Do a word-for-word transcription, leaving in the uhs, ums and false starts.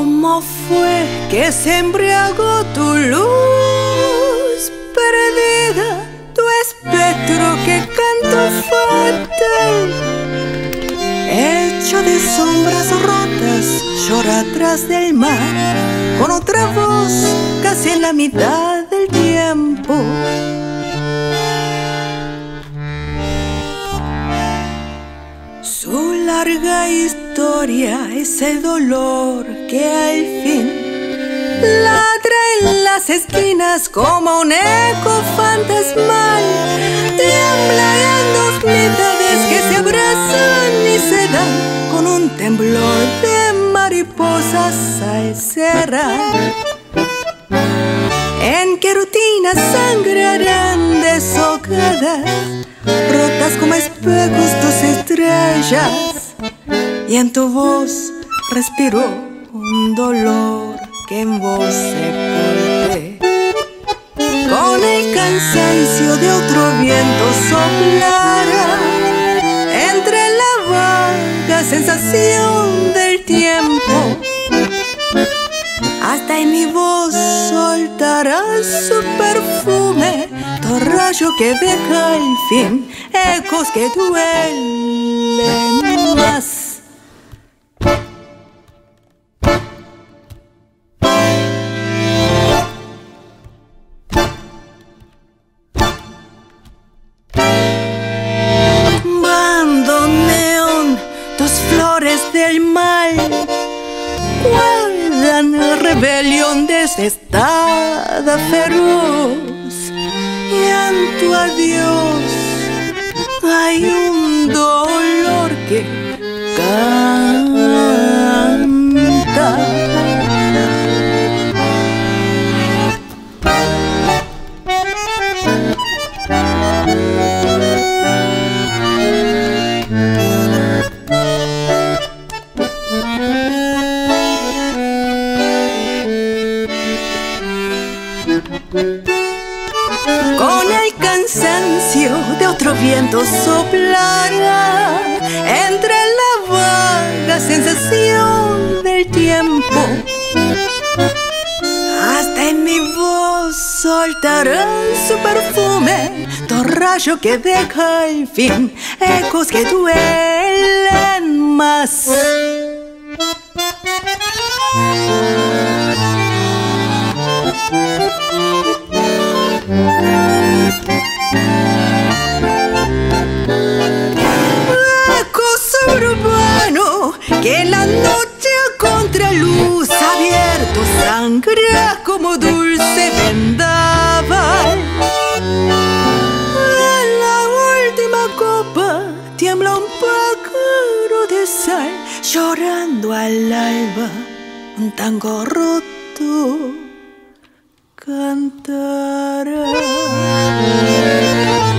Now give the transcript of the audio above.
¿Cómo fue que se embriagó tu luz perdida, tu espectro que cantó fatal? Hecho de sombras rotas, llora atrás del mar, con otra voz casi en la mitad del tiempo. Su larga historia es el dolor que al fin ladra en las esquinas como un eco fantasmal. Tiembla en dos mitades que se abrazan y se dan con un temblor de mariposas al cerrar. En que rutinas sangrarán deshojadas, rotas como espejos tus estrellas, y en tu voz respiró un dolor que en vos sepulté. Con el cansancio de otro viento soplará entre la vaga sensación del tiempo. Hasta en mi voz soltará su perfume, todo rayo que deja al fin ecos que duelen más. Bandoneón, dos flores del mal guardan rebelión desestada feroz, y en tu adiós hay un dolor que canta. Con el cansancio de otro viento soplará entre la vaga sensación del tiempo. Hasta en mi voz soltará su perfume, todo rayo que deja al fin ecos que duelen más. Eco suburbano que en la noche a contraluz abierto sangra como dulce vendaval. En la última copa tiembla un pájaro de sal, llorando al alba un tango roto cantará.